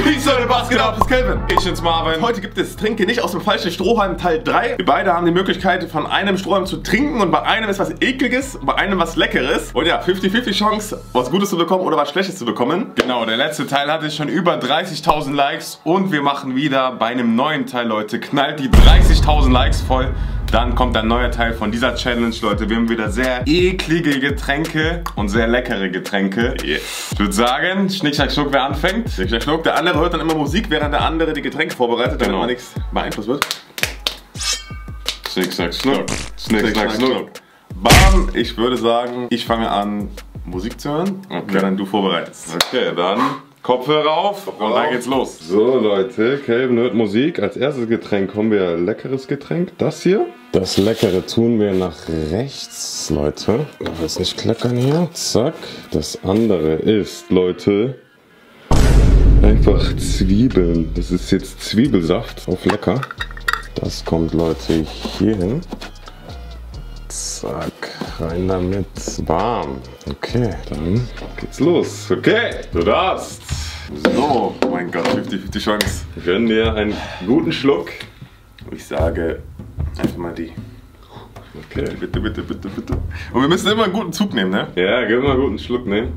Peace, Leute, was geht ab? Das ist Kelvin. Ich bin's Marvin. Heute gibt es Trinke nicht aus dem falschen Strohhalm Teil 3. Wir beide haben die Möglichkeit, von einem Strohhalm zu trinken und bei einem ist was Ekliges, bei einem was Leckeres. Und ja, 50-50 Chance, was Gutes zu bekommen oder was Schlechtes zu bekommen. Genau, der letzte Teil hatte schon über 30.000 Likes und wir machen wieder bei einem neuen Teil, Leute. Knallt die 30.000 Likes voll. Dann kommt ein neuer Teil von dieser Challenge, Leute. Wir haben wieder sehr eklige Getränke und sehr leckere Getränke. Yeah. Ich würde sagen, Schnick, Schnack, Schnuck, wer anfängt? Schnick, Schnack, Schnuck. Der andere hört dann immer Musik, während der andere die Getränke vorbereitet, damit man nichts beeinflusst wird. Schnick, Schnack, Schnuck. Schnick, Schnack, Schnuck. Bam! Ich würde sagen, ich fange an, Musik zu hören, während du vorbereitest. Okay, dann Kopfhörer auf und dann geht's los. So Leute, Kelvin hört Musik. Als erstes Getränk haben wir ein leckeres Getränk. Das hier. Das Leckere tun wir nach rechts, Leute. Aber jetzt nicht kleckern hier. Zack. Das andere ist, Leute, einfach Zwiebeln. Das ist jetzt Zwiebelsaft auf lecker. Das kommt, Leute, hier hin. Zack, rein damit. Bam. Okay, dann geht's los. Okay, du darfst. So, mein Gott, 50-50 Chance. Wir gönnen dir einen guten Schluck. Ich sage einfach mal die. Okay. Bitte, bitte, bitte, bitte. Und wir müssen immer einen guten Zug nehmen, ne? Ja, gib mal einen guten Schluck nehmen.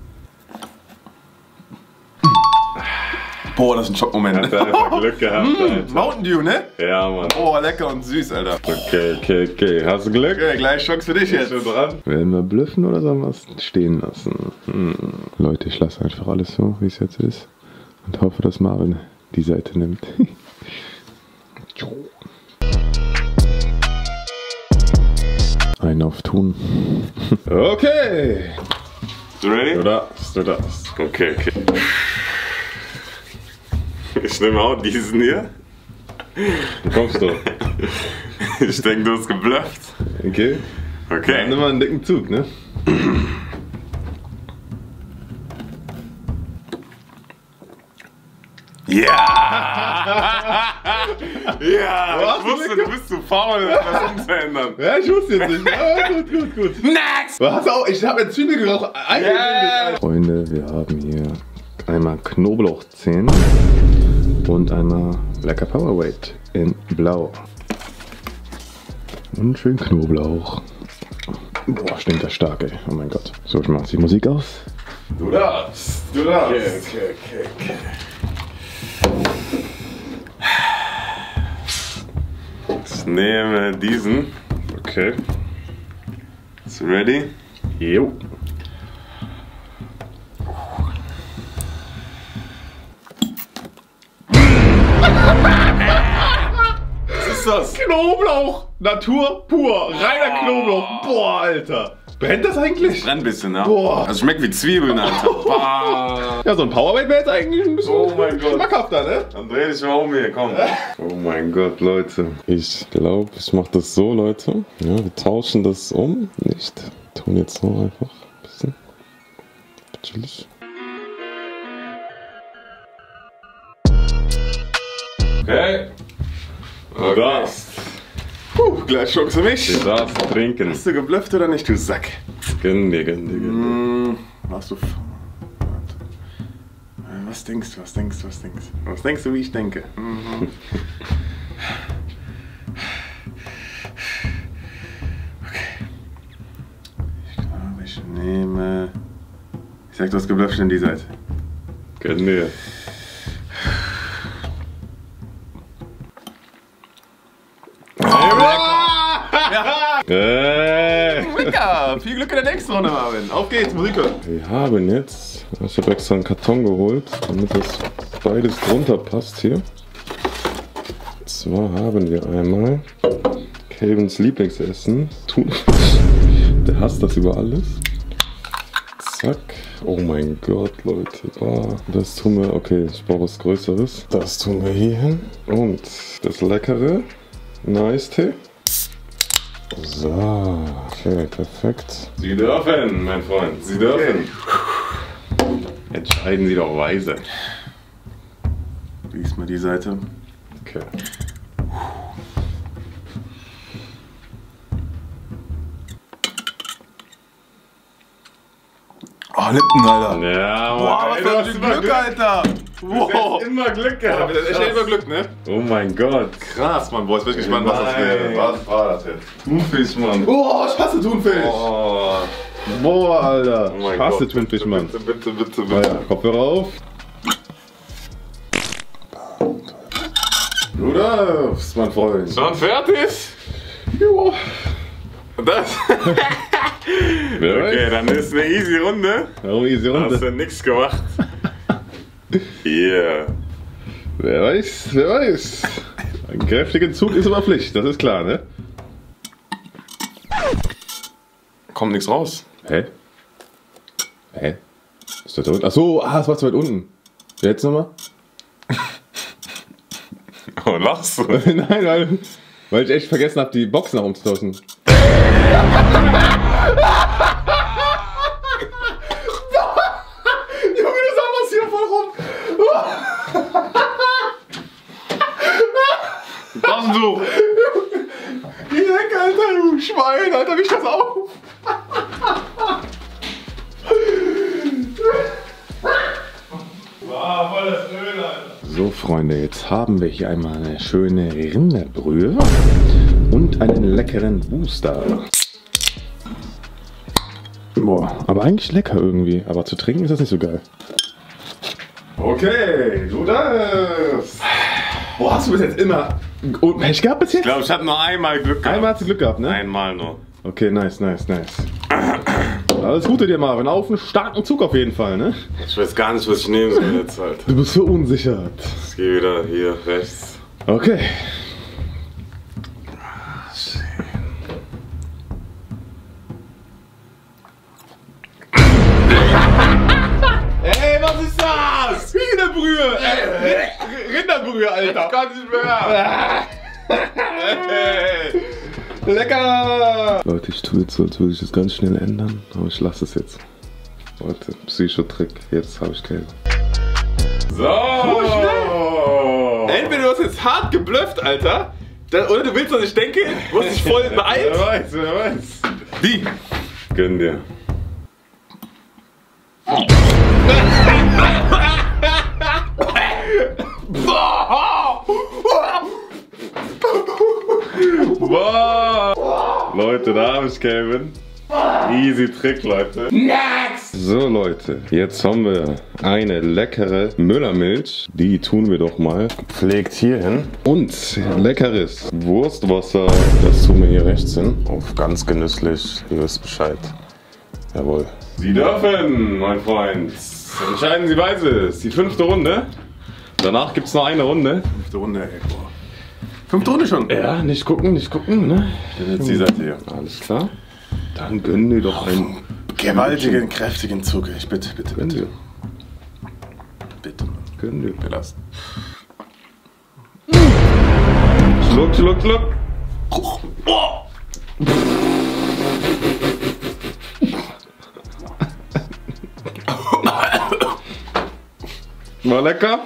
Boah, das ist ein Schockmoment. Hat einfach Glück gehabt, Alter. Mountain Dew, ne? Ja, Mann. Oh, lecker und süß, Alter. Okay. Hast du Glück? Okay, gleich Chance für dich jetzt. Dran? Werden wir blüffen oder sollen wir es stehen lassen? Leute, ich lasse einfach alles so, wie es jetzt ist. Und hoffe, dass Marvin die Seite nimmt. Ein auf Tun. Okay. Du ready? Du darfst. Okay. Ich nehme auch diesen hier. Wo kommst du? Ich denke, du hast geblufft. Okay. Dann nimm mal einen dicken Zug, ne? Ja! Ja! Ich wusste, du bist zu faul, das umzuändern. Ja, ich wusste jetzt nicht. Ja, gut. Next! Was auch? Ich habe ein Zwiebel geraucht. Freunde, wir haben hier einmal Knoblauchzehen und einmal lecker Powerweight in Blau. Und schön Knoblauch. Boah, stinkt das stark, ey. Oh mein Gott. So, ich mach jetzt die Musik aus. Du darfst. Okay. Ich nehme diesen. Okay. Bist du ready? Jo. Das? Knoblauch! Natur pur! Reiner Knoblauch! Boah, Alter! Brennt das eigentlich? Brennt ein bisschen, ja. Boah. Das schmeckt wie Zwiebeln, Alter. Boah. Ja, so ein Powerweight wäre jetzt eigentlich ein bisschen schmackhafter, ne? Dann dreh dich mal um hier, komm. Oh mein Gott, Leute. Ich glaube, ich mache das so, Leute. Ja, wir tauschen das um. Nicht. Tun jetzt so einfach ein bisschen. Chillig. Okay. Du darfst. Gleich Chance für mich. Du darfst trinken. Hast du geblufft oder nicht, du Sack? Gönn dir. Hast du... Was denkst du, Was denkst du, wie ich denke? Okay. Ich glaube, ich nehme... Ich sag, du hast geblufft in die Seite. Gönn dir. Lecker! Viel Glück in der nächsten Runde, Marvin. Auf geht's, Musik hören. Wir haben jetzt, ich habe extra einen Karton geholt, damit das beides drunter passt hier. Und zwar haben wir einmal Kelvins Lieblingsessen, Thunfisch. Der hasst das über alles. Zack. Oh mein Gott, Leute. Das tun wir, okay, ich brauche was Größeres. Das tun wir hier hin. Und das Leckere, Eistee. So, okay, perfekt. Sie dürfen, mein Freund, Sie dürfen. Entscheiden Sie doch weise. Lies mal die Seite. Okay. Oh, Lipton, Alter. Ja, Mann. Boah, was für ein Glück, Alter. Wow. Immer Glück gehabt. Ja, echt immer Glück, ne? Oh mein Gott. Krass, Mann. Boah, jetzt bin ich gespannt, was das wäre. Was war das jetzt? Thunfisch, Mann. Oh, ich hasse Thunfisch. Oh. Boah, Alter. Oh mein Ich hasse Gott. Thunfisch, Mann. Bitte. Ja, Kopfhörer auf. Du darfst, mein Freund. Schon fertig? Jo. Das? Wer Okay, weiß? dann ist eine easy Runde. Warum easy Hast Runde? du nix gemacht. Yeah. Wer weiß, wer weiß. Ein kräftiger Zug ist aber Pflicht, das ist klar, ne? Kommt nichts raus. Hä? Hä? Ist das da unten? Achso, es war zu weit unten. Jetzt nochmal? Oh, lachst du? Nein, weil ich echt vergessen habe, die Box nach umzutauschen. Junge, du sammelst hier voll rum. Taschentuch. Geh weg, Alter, du Schwein, Alter, wisch das auf. Wow, voll das Öl, Alter. So, Freunde, jetzt haben wir hier einmal eine schöne Rinderbrühe und einen leckeren Booster. Boah, aber eigentlich lecker irgendwie. Aber zu trinken ist das nicht so geil. Okay, du darfst. Wo hast du bis jetzt immer? Oh, Pech gehabt bis Ich jetzt? glaube, ich hatte nur einmal Glück gehabt. Einmal hast du Glück gehabt, ne? Einmal nur. Okay, nice. Alles Gute dir, Marvin. Auf einen starken Zug auf jeden Fall, ne? Ich weiß gar nicht, was ich nehmen soll jetzt halt. Du bist verunsichert. Ich gehe wieder hier rechts. Okay. Ey, was ist das? Rinderbrühe! Rinderbrühe, Alter! Ich kann nicht mehr. Lecker! Leute, ich tue jetzt so, als würde ich das ganz schnell ändern, aber ich lasse es jetzt. Leute, Psychotrick, jetzt habe ich keine. So schnell. Entweder du hast jetzt hart geblufft, Alter, oder du willst, was ich denke, du hast dich voll beeilt. Wer weiß. Wie? Gönn dir. Wow. Leute, da habe ich Kevin. Easy Trick, Leute. Next! So, Leute, jetzt haben wir eine leckere Müllermilch. Die tun wir doch mal gepflegt hier hin. Und leckeres Wurstwasser. Das tun wir hier rechts hin. Auf ganz genüsslich. Ihr wisst Bescheid. Jawohl. Sie dürfen, mein Freund. Entscheiden Sie weise. Es ist die 5. Runde. Danach gibt es noch eine Runde. 5. Runde, ey. Boah. 5. Runde schon? Ja, nicht gucken, ne? Jetzt die Seite hier. Alles klar. Dann gönn dir doch einen gewaltigen, kräftigen Zug. Ich bitte. Gönn dir. Bitte. Gönn dir. Belassen. Schluck. War lecker?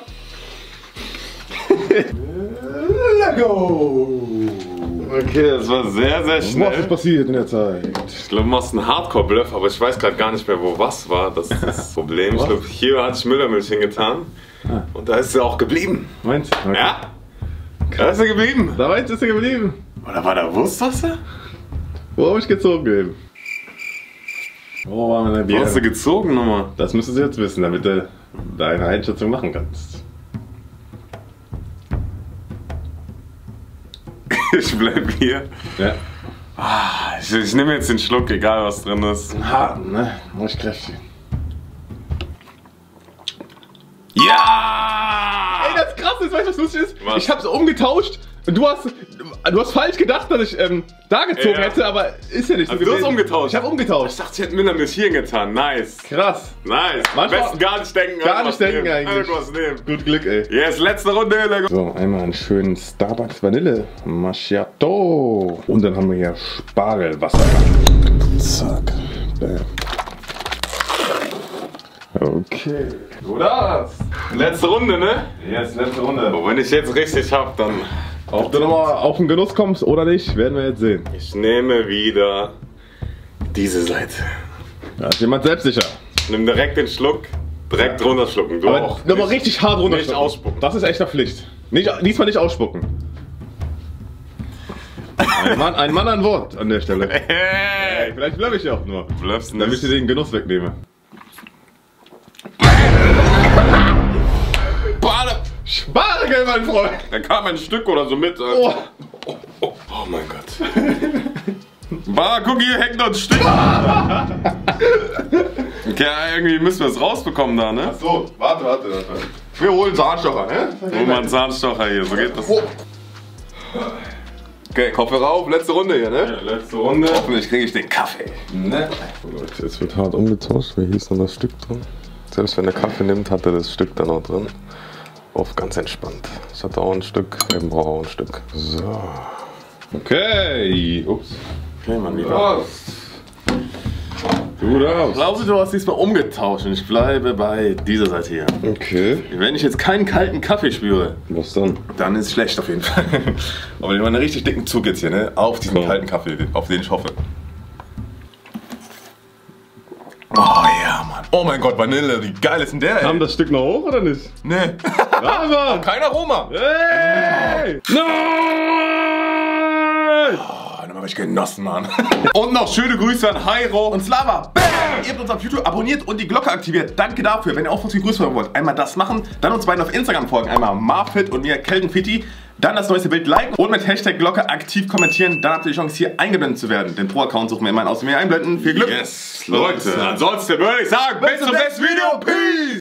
Lego! Okay, das war sehr, sehr Was ist schnell. passiert in der Zeit? Ich glaube, du machst einen Hardcore-Bluff, aber ich weiß gerade gar nicht mehr, wo was war. Das ist das Problem. Ich glaube, hier hatte ich Müllermilch hingetan. Und da ist sie auch geblieben. Meinst du? Okay. Ja? Da ist sie geblieben. Da weit ist er geblieben. Oder war da Wurstwasser? Wo habe ich gezogen? Wo war meine Wie hast du Bier? gezogen nochmal? Das müsstest du jetzt wissen, damit du deine Einschätzung machen kannst. Ich bleib hier. Ja. Ich nehme jetzt den Schluck, egal was drin ist. Harten, ne? Muss kräftig. Ja! Ey, das krass ist, weißt du, was lustig ist? Was? Ich hab's umgetauscht und du hast falsch gedacht, dass ich da gezogen Ja. hätte, aber ist ja nicht so Also du hast gewesen. umgetauscht? Ich hab umgetauscht. Ich dachte, ich hätte Müllermilch hier getan. Nice. Krass. Nice. Am Manchmal- besten gar nicht denken. Gar einfach nicht denken nehmen. eigentlich. Irgendwas nehmen. Gut Glück, ey. Yes, letzte Runde. Lego. So, einmal einen schönen Starbucks Vanille Macchiato. Und dann haben wir hier Spargelwasser. Zack. Bam. Okay. Du darfst. Letzte Runde, ne? Jetzt letzte Runde. Und wenn ich jetzt richtig hab, dann... Ob du nochmal auf den Genuss kommst oder nicht, werden wir jetzt sehen. Ich nehme wieder diese Seite. Da ist jemand selbstsicher. Ich nehme direkt den Schluck. Direkt runterschlucken. Du auch. Aber richtig hart runterschlucken. Nicht ausspucken. Das ist echt eine Pflicht. Diesmal nicht ausspucken. Ein Mann an Wort an der Stelle. Hey, vielleicht blöff ich auch nur. Blöffst nicht. Damit ich dir den Genuss wegnehme. Spargel, mein Freund! Da kam ein Stück oder so mit. Oh, Oh mein Gott. Bah, guck hier, hängt noch ein Stück. Okay, irgendwie müssen wir es rausbekommen da, ne? so, warte. Wir holen Zahnstocher, ne? Hol mal einen Zahnstocher hier, so geht das. Oh. Okay, Kopfhörer auf, letzte Runde hier, ne? Ja, letzte Runde. Hoffentlich kriege ich den Kaffee. Ne? Leute, es wird hart umgetauscht, weil hier ist noch das Stück drin. Selbst wenn der Kaffee nimmt, hat er das Stück dann auch drin. Auf ganz entspannt. Ich hatte auch ein Stück, eben brauche auch ein Stück. So. Okay. Ups. Okay, Mann, wie Gut aus. Ich glaube, du hast diesmal umgetauscht und ich bleibe bei dieser Seite hier. Okay. Wenn ich jetzt keinen kalten Kaffee spüre, Was dann? dann ist es schlecht auf jeden Fall. Aber ich mache einen richtig dicken Zug jetzt hier, ne? Auf diesen kalten Kaffee, auf den ich hoffe. Oh ja, Mann. Oh mein Gott, Vanille, wie geil ist denn der, ey? Kam das Stück noch hoch oder nicht? Ne. Aber! Kein Aroma. Hey! Nein! Oh, dann habe ich genossen, Mann. Und noch schöne Grüße an Hairo und Slava. Bam! Ihr habt uns auf YouTube abonniert und die Glocke aktiviert. Danke dafür. Wenn ihr auch von uns gegrüßt werden wollt, einmal das machen. Dann uns beiden auf Instagram folgen. Einmal Marfit und mir Keldenfitti. Dann das neueste Bild liken und mit Hashtag Glocke aktiv kommentieren. Dann habt ihr die Chance, hier eingeblendet zu werden. Den Pro-Account suchen wir immer aus mir einblenden. Viel Glück. Yes, Leute. Ansonsten würde ich sagen, bis zum nächsten Video. Peace!